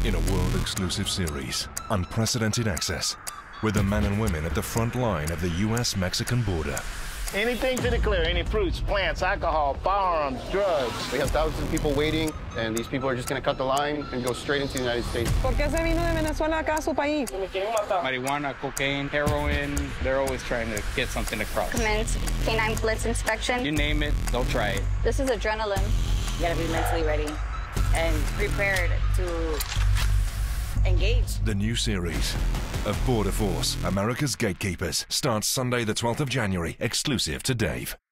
In a world-exclusive series, unprecedented access, with the men and women at the front line of the U.S.-Mexican border. Anything to declare, any fruits, plants, alcohol, firearms, drugs. We have thousands of people waiting, and these people are just going to cut the line and go straight into the United States. ¿Por qué se vino de Venezuela acá a su país? Marijuana, cocaine, heroin, they're always trying to get something across. Commence canine blitz inspection. You name it, they'll try it. This is adrenaline. You gotta be mentally ready and prepared to engage. The new series of Border Force, America's Gatekeepers, starts Sunday the 12th of January, exclusive to Dave.